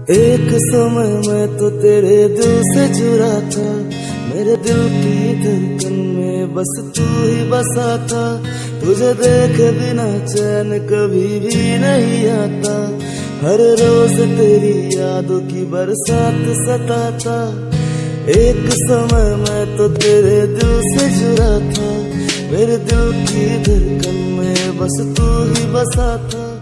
एक समय मैं तो तेरे दिल से जुड़ा था, मेरे दिल की धड़कन में बस तू ही बसा था। तुझे देखे बिना चैन कभी भी नहीं आता, हर रोज तेरी यादों की बरसात सताता। एक समय मैं तो तेरे दिल से जुड़ा था, मेरे दिल की धड़कन में बस तू ही बसा था।